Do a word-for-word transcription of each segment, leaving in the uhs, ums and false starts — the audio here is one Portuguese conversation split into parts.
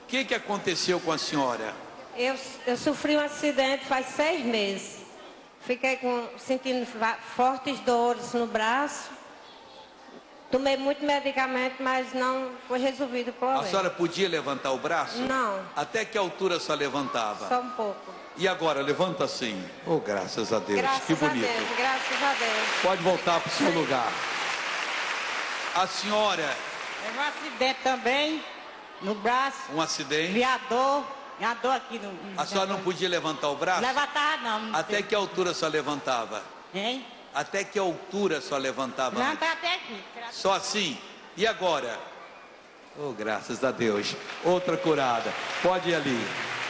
que que aconteceu com a senhora? Eu, eu sofri um acidente faz seis meses. Fiquei com, sentindo fortes dores no braço. Tomei muito medicamento, mas não foi resolvido o problema. A senhora podia levantar o braço? Não. Até que altura só levantava? Só um pouco. E agora, levanta assim. Oh, graças a Deus. Graças que bonito. a Deus, graças a Deus. Pode voltar para o seu lugar. A senhora... Teve um acidente também, no braço. Um acidente? Viador. Viador aqui no... A senhora não podia levantar o braço? Levantava não. não Até que altura só levantava? Hein? Até que altura só levantava? Levantava até aqui. Só assim? E agora? Oh, graças a Deus. Outra curada. Pode ir ali.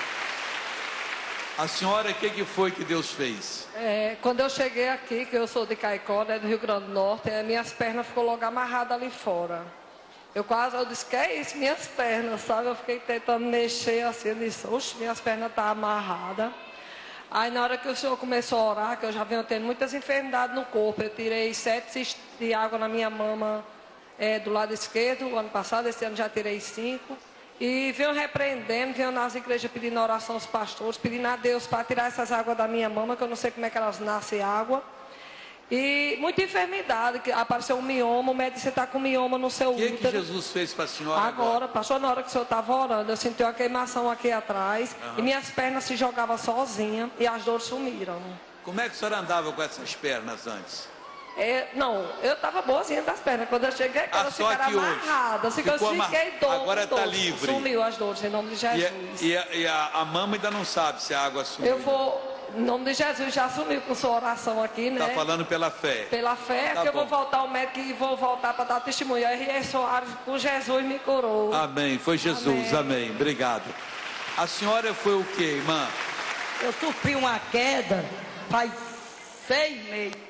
A senhora, o que, que foi que Deus fez? É, quando eu cheguei aqui, que eu sou de Caicó, né, do Rio Grande do Norte, é, minhas pernas ficou logo amarradas ali fora. Eu quase, eu disse, que é isso, minhas pernas, sabe? Eu fiquei tentando mexer assim, eu disse, oxe, minhas pernas estão amarradas. Aí na hora que o senhor começou a orar, que eu já venho tendo muitas enfermidades no corpo, eu tirei sete cistos de água na minha mama é, do lado esquerdo, o ano passado, esse ano já tirei cinco. E venho repreendendo, venho nas igrejas pedindo oração aos pastores, pedindo a Deus para tirar essas águas da minha mama, que eu não sei como é que elas nascem água. E muita enfermidade, que apareceu um mioma, o médico disse, você está com mioma no seu útero. O que, que Jesus fez para a senhora agora? agora? Pastor, na hora que o senhor estava orando, eu senti uma queimação aqui atrás, uhum. E minhas pernas se jogavam sozinhas e as dores sumiram. Como é que a senhora andava com essas pernas antes? É, não, eu estava boazinha das pernas. Quando eu cheguei, ah, elas ficaram amarradas. Assim, eu fiquei dor. Agora está livre. Sumiu as dores, em nome de Jesus. E, a, e a, a mama ainda não sabe se a água sumiu. Eu vou, em nome de Jesus, já sumiu com sua oração aqui, né? Está falando pela fé. Pela fé, tá que bom. eu vou voltar ao médico e vou voltar para dar testemunho. A R S Soares, com Jesus, me curou. Amém, foi Jesus, amém. amém. Obrigado. A senhora foi o quê, irmã? Eu sofri uma queda faz seis meses.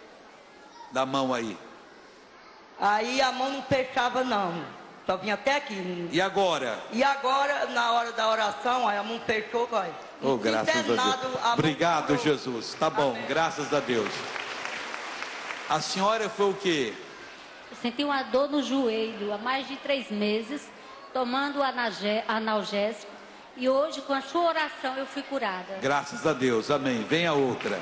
Da mão aí. Aí a mão não fechava não, só vinha até aqui. E agora? E agora, na hora da oração, aí a mão fechou, vai. Oh, graças a Deus. A Obrigado, Jesus. Tá bom, amém. Graças a Deus. A senhora foi o quê? Eu senti uma dor no joelho há mais de três meses, tomando analgésico. E hoje, com a sua oração, eu fui curada. Graças a Deus, amém. Vem a outra.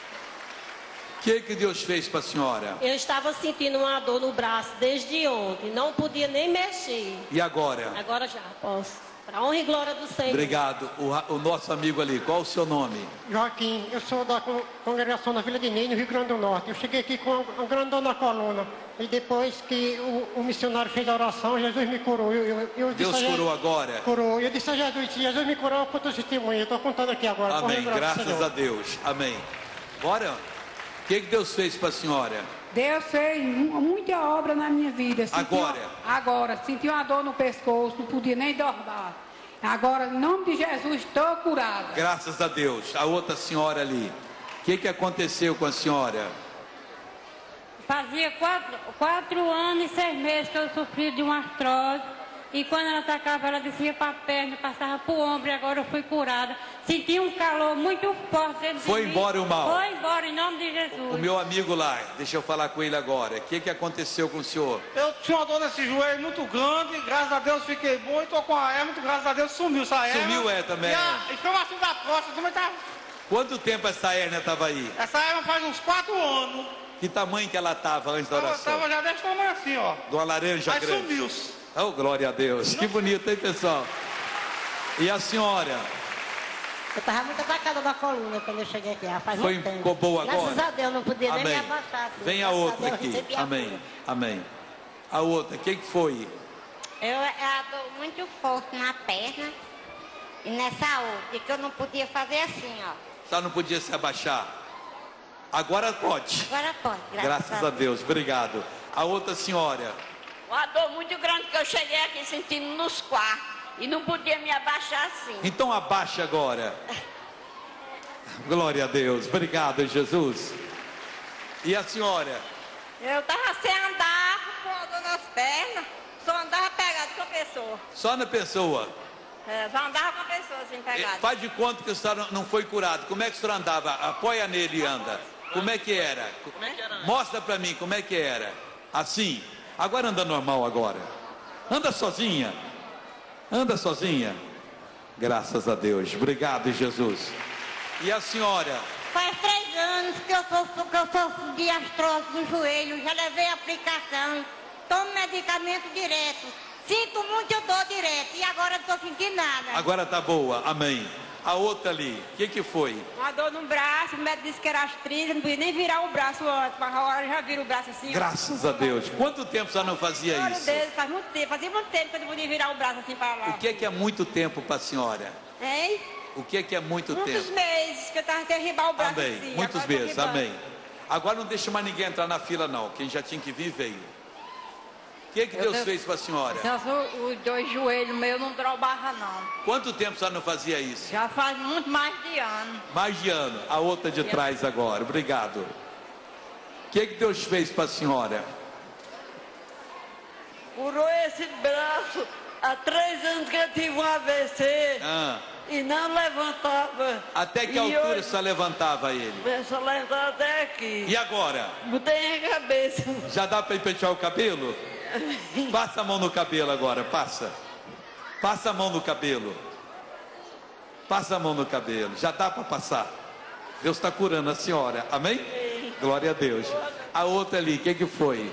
O que, que Deus fez para a senhora? Eu estava sentindo uma dor no braço desde ontem, não podia nem mexer. E agora? Agora já posso. Para a honra e glória do Senhor. Obrigado. O, o nosso amigo ali, qual o seu nome? Joaquim, eu sou da congregação da Vila de Ney, no Rio Grande do Norte. Eu cheguei aqui com uma grande dor na coluna. E depois que o, o missionário fez a oração, Jesus me curou. Eu, eu, eu Deus disse, curou agora? Curou. Eu disse a Jesus, se Jesus me curou, eu conto testemunho. Eu estou contando aqui agora. Amém. Graças a Deus. Amém. Bora? O que, que Deus fez para a senhora? Deus fez muita obra na minha vida. Senti agora? Uma, agora, senti uma dor no pescoço, não podia nem dormir. Agora, em nome de Jesus, estou curada. Graças a Deus. A outra senhora ali. O que, que aconteceu com a senhora? Fazia quatro, quatro anos e seis meses que eu sofri de uma artrose. E quando ela atacava, ela descia para a perna, passava para o ombro, e agora eu fui curada. Senti um calor muito forte dentro Foi de mim. embora o mal? Foi embora, em nome de Jesus. O meu amigo lá, deixa eu falar com ele agora. O que, que aconteceu com o senhor? Eu tinha uma dor nesse joelho muito grande, graças a Deus fiquei bom, e estou com a hernia, graças a Deus sumiu essa hernia. Sumiu, é, também. E a inflamação da próstata também tá... Quanto tempo essa hérnia estava aí? Essa hernia faz uns quatro anos. Que tamanho que ela estava antes da oração? Ela estava já desse tamanho assim, ó. De uma laranja Aí grande. sumiu. Oh, glória a Deus. Não. Que bonito, hein, pessoal? E a senhora? Eu estava muito atacada da coluna quando eu cheguei aqui. Faz Foi, um tempo. Ficou boa agora? Graças a Deus, não podia Amém. nem me abaixar. Assim. Vem a Graças outra a Deus, aqui. Amém. Amém. A outra, o que, que foi? Eu, eu dou muito forte na perna e nessa outra, que eu não podia fazer assim, ó. Só não podia se abaixar. Agora pode. Agora pode, graças, graças a Deus. Deus. Obrigado. A outra senhora. Uma dor muito grande que eu cheguei aqui sentindo nos quartos e não podia me abaixar assim. Então abaixa agora. Glória a Deus. Obrigado, Jesus. E a senhora? Eu estava sem andar, com dor nas pernas, só andava pegado com a pessoa. Só na pessoa? É, só andava com a pessoa assim pegada. Faz de conta que o senhor não foi curado. Como é que o senhor andava? Apoia nele e anda. Como é que era? Como é que era? Mostra pra mim como é que era. Assim. Agora anda normal agora. Anda sozinha. Anda sozinha? Graças a Deus. Obrigado, Jesus. E a senhora? Faz três anos que eu sofro, que eu sofro de artrose do joelho. Já levei aplicação. Tomo medicamento direto. Sinto muita dor direto. E agora não estou sentindo nada. Agora tá boa. Amém. A outra ali, o que que foi? Uma dor no braço, o médico disse que era artrite, não podia nem virar o braço antes, mas agora já vira o braço assim. Graças a Deus. Quanto tempo você não fazia Glória isso? a Deus, faz muito tempo, fazia muito tempo que eu não podia virar o braço assim para lá. O que que é muito tempo para a senhora? Hein? O que que é muito Muitos tempo? meses que eu estava sem ribar o braço Amém. assim. Muitos agora eu tô meses, ribando. amém. Agora não deixa mais ninguém entrar na fila não. Quem já tinha que vir, veio. O que que Eu Deus Deus- fez para a senhora? Os dois joelhos meus não drobarra não. Quanto tempo você não fazia isso? Já faz muito mais de ano. Mais de ano. A outra de trás agora. Obrigado. O que que Deus fez para a senhora? Curou esse braço há três anos que eu tive um A V C Ah, e não levantava. até que E altura hoje- você levantava ele? Começa a levantar até aqui. E agora? Botei a cabeça. Já dá para pentear o cabelo? Passa a mão no cabelo agora, passa. Passa a mão no cabelo. Passa a mão no cabelo. Já dá para passar. Deus está curando a senhora. Amém? Glória a Deus. A outra ali, o que que foi?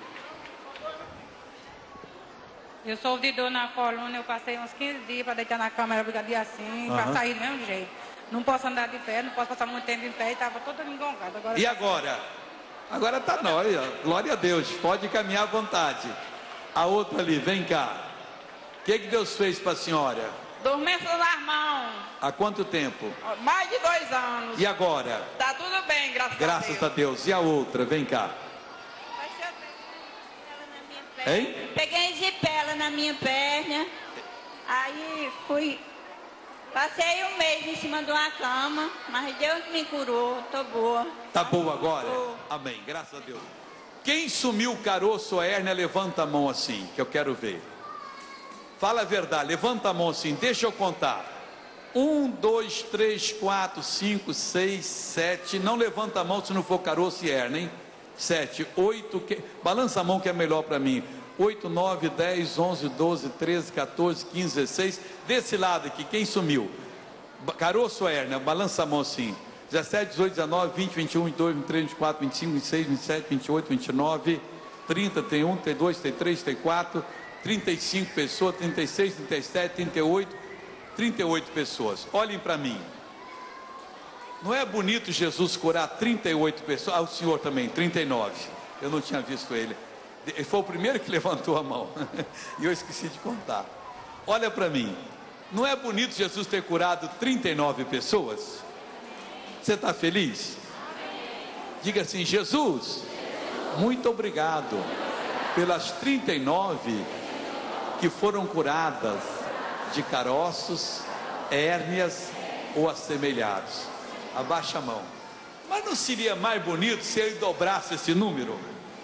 Eu sou de dor na coluna, eu passei uns quinze dias para deitar na cama, era brigadeiro assim, para Aham. sair do mesmo jeito. Não posso andar de pé, não posso passar muito tempo em pé, e estava toda engongada. Agora E agora? Agora tá nóia. Glória a Deus. Pode caminhar à vontade. A outra ali, vem cá. O que que Deus fez para a senhora? Dormência nas mãos, Há quanto tempo? mais de dois anos. E agora? Tá tudo bem, graças, a Deus. Graças a Deus. E a outra, vem cá. Hein? Peguei zipela na minha perna, aí fui, passei um mês em cima de uma cama, mas Deus me curou, tô boa. Tá boa agora? Amém. Graças a Deus. Quem sumiu o caroço ou a hérnia, levanta a mão assim, que eu quero ver. Fala a verdade, levanta a mão assim, deixa eu contar. Um, dois, três, quatro, cinco, seis, sete. Não levanta a mão se não for caroço e hérnia, hein? Sete, oito, que... balança a mão que é melhor para mim. Oito, nove, dez, onze, doze, treze, quatorze, quinze, dezesseis. Desse lado aqui, quem sumiu? Ba- Caroço ou hérnia? Balança a mão assim. dezessete, dezoito, dezenove, vinte, vinte e um, vinte e dois, vinte e três, vinte e quatro, vinte e cinco, vinte e seis, vinte e sete, vinte e oito, vinte e nove, trinta, trinta e um, trinta e dois, trinta e três, trinta e quatro, trinta e cinco pessoas, trinta e seis, trinta e sete, trinta e oito, trinta e oito pessoas. Olhem para mim. Não é bonito Jesus curar trinta e oito pessoas? Ah, o senhor também, trinta e nove. Eu não tinha visto ele. Ele foi o primeiro que levantou a mão. E eu esqueci de contar. Olha para mim. Não é bonito Jesus ter curado trinta e nove pessoas? Você está feliz? Diga assim: Jesus, muito obrigado pelas trinta e nove que foram curadas de caroços, hérnias ou assemelhados. Abaixa a mão. Mas não seria mais bonito se ele dobrasse esse número?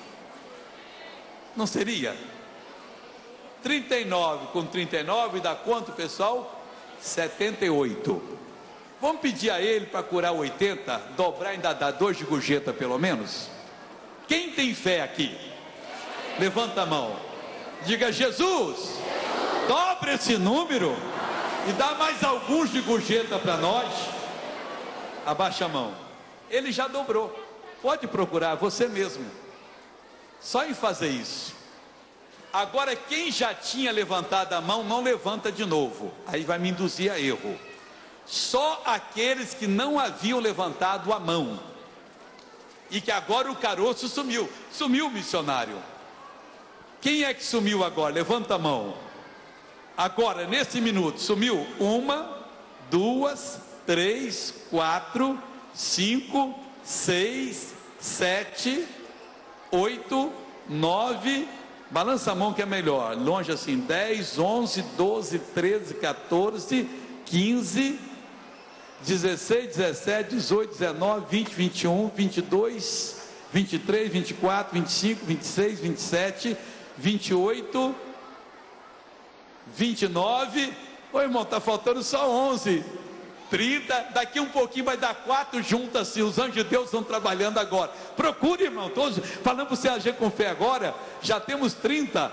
Não seria? trinta e nove com trinta e nove dá quanto, pessoal? setenta e oito. Vamos pedir a ele para curar oitenta, dobrar, ainda dá dois de gorjeta pelo menos? Quem tem fé aqui? Levanta a mão. Diga: Jesus, dobre esse número e dá mais alguns de gorjeta para nós. Abaixa a mão. Ele já dobrou. Pode procurar você mesmo. Só em fazer isso. Agora, quem já tinha levantado a mão, não levanta de novo. Aí vai me induzir a erro. Só aqueles que não haviam levantado a mão. E que agora o caroço sumiu. Sumiu, missionário. Quem é que sumiu agora? Levanta a mão. Agora, nesse minuto, sumiu uma, duas, três, quatro, cinco, seis, sete, oito, nove. Balança a mão que é melhor. Longe assim. dez, onze, doze, treze, quatorze, quinze, dezesseis, dezessete, dezoito, dezenove, vinte, vinte e um, vinte e dois, vinte e três, vinte e quatro, vinte e cinco, vinte e seis, vinte e sete, vinte e oito, vinte e nove. Ô irmão, está faltando só onze. trinta, daqui um pouquinho vai dar quatro juntas assim. Os anjos de Deus estão trabalhando agora. Procure, irmão, todos falando para você agir com fé agora. Já temos trinta,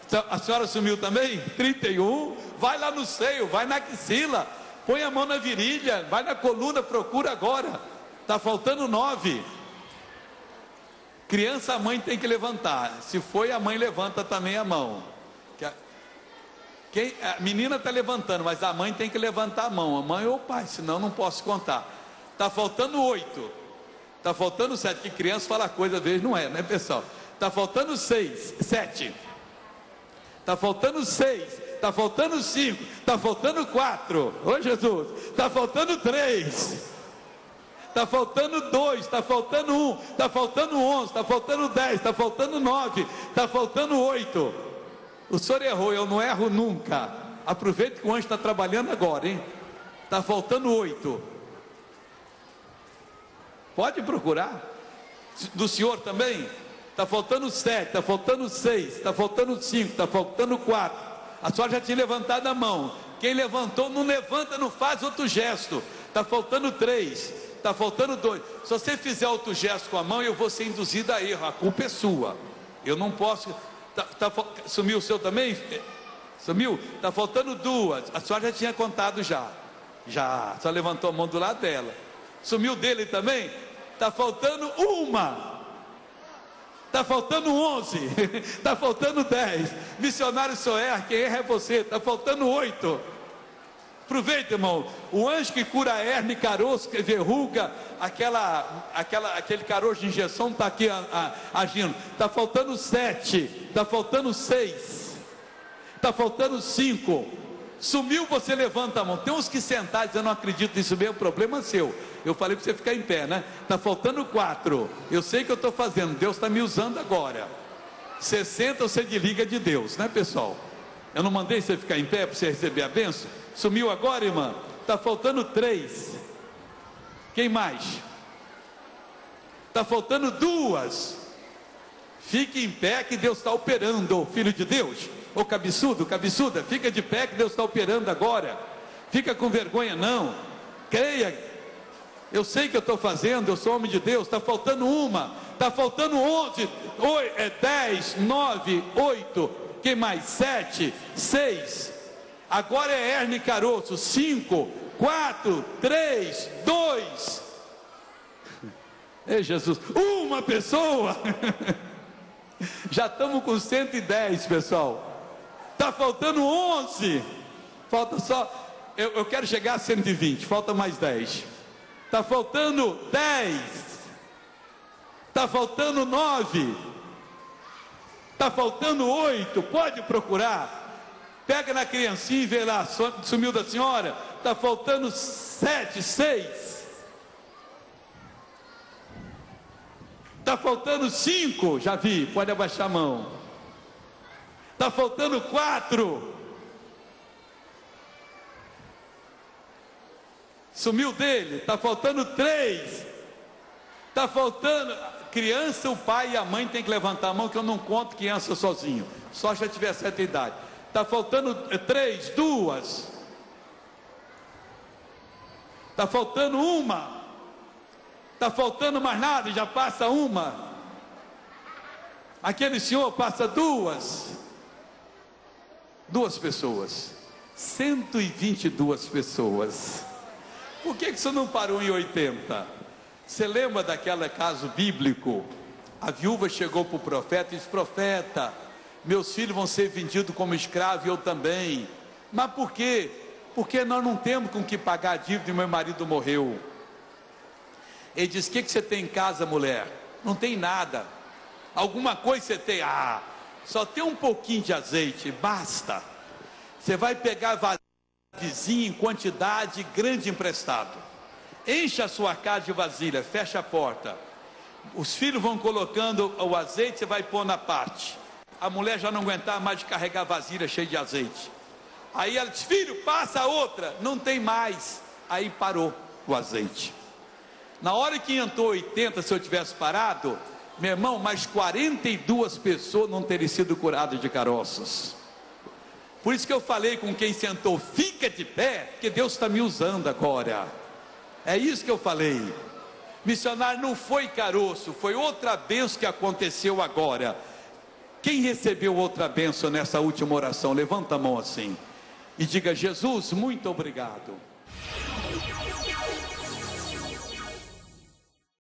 A senhora sumiu também? trinta e um. Vai lá no seio, vai na axila, põe a mão na virilha, vai na coluna, procura agora. Está faltando nove. Criança, a mãe tem que levantar. Se foi, a mãe levanta também a mão. Quem, a menina está levantando, mas a mãe tem que levantar a mão. A mãe ou o pai, senão não posso contar. Está faltando oito. Está faltando sete. Que criança fala coisa, às vezes não é, né, pessoal? Está faltando seis, sete. Está faltando seis. Está faltando cinco. Está faltando quatro. Ô Jesus. Está faltando três. Está faltando dois. Está faltando um. Está faltando onze. Está faltando dez. Está faltando nove. Está faltando oito. O senhor errou, eu não erro nunca. Aproveite que o anjo está trabalhando agora, hein? Está faltando oito. Pode procurar. Do senhor também? Está faltando sete, está faltando seis, está faltando cinco, está faltando quatro. A senhora já tinha levantado a mão. Quem levantou, não levanta, não faz outro gesto. Está faltando três, está faltando dois. Se você fizer outro gesto com a mão, eu vou ser induzido a erro. A culpa é sua. Eu não posso. Tá, tá, sumiu o seu também? Sumiu? Está faltando duas. A senhora já tinha contado já. Já. Só levantou a mão do lado dela. Sumiu dele também? Está faltando uma. Está faltando onze. Está faltando dez. Missionário Soer, quem erra é você. Está faltando oito. Aproveita, irmão. O anjo que cura a hernia, caroço, verruga, aquela, aquela, aquele caroço de injeção está aqui a, a, agindo. Está faltando sete. Está faltando seis. Está faltando cinco. Sumiu, você levanta a mão. Tem uns que sentaram dizendo, eu não acredito nisso mesmo, problema seu. Eu falei para você ficar em pé, né? Está faltando quatro. Eu sei que eu estou fazendo, Deus está me usando agora. sessenta você desliga de Deus, né, pessoal? Eu não mandei você ficar em pé para você receber a bênção? Sumiu agora, irmã? Está faltando três. Quem mais? Está faltando duas. Fique em pé que Deus está operando, filho de Deus. Ô cabeçudo, cabeçuda, fica de pé que Deus está operando agora. Fica com vergonha não. Creia. Eu sei que eu estou fazendo, eu sou homem de Deus. Está faltando uma. Está faltando onze. Oi, é dez, nove, oito. Quem mais? Sete, seis. Agora é hernia e caroço. Cinco, quatro, três, dois. Ei, Jesus. Uma pessoa. Já estamos com cento e dez, pessoal. Está faltando onze. Falta só. Eu, eu quero chegar a cento e vinte. Falta mais dez. Está faltando dez. Está faltando nove. Está faltando oito. Pode procurar. Pega na criancinha e vê lá. Sumiu da senhora. Está faltando sete, seis. Está faltando cinco. Já vi. Pode abaixar a mão. Está faltando quatro. Sumiu dele. Está faltando três. Está faltando. Criança, o pai e a mãe tem que levantar a mão, que eu não conto criança sozinho. Só já tiver certa idade. Está faltando três, duas. Está faltando uma. Está faltando mais nada, já passa uma. Aquele senhor passa duas. Duas pessoas. cento e vinte e duas pessoas. Por que que você não parou em oitenta? Você lembra daquele caso bíblico? A viúva chegou para o profeta e disse: profeta, meus filhos vão ser vendidos como escravos e eu também. Mas por quê? Porque nós não temos com que pagar a dívida e meu marido morreu. Ele disse: o que que você tem em casa, mulher? Não tem nada. Alguma coisa você tem? Ah, só tem um pouquinho de azeite, basta. Você vai pegar vasilha em quantidade grande emprestado. Enche a sua casa de vasilha, fecha a porta. Os filhos vão colocando o azeite, você vai pôr na parte. A mulher já não aguentava mais de carregar vasilha cheia de azeite. Aí ela disse: filho, passa a outra. Não tem mais. Aí parou o azeite. Na hora que entrou oitenta, se eu tivesse parado, meu irmão, mais quarenta e duas pessoas não teriam sido curadas de caroços. Por isso que eu falei com quem sentou: fica de pé, porque Deus está me usando agora. É isso que eu falei. Missionário, não foi caroço, foi outra bênção que aconteceu agora. Quem recebeu outra bênção nessa última oração? Levanta a mão assim e diga: Jesus, muito obrigado.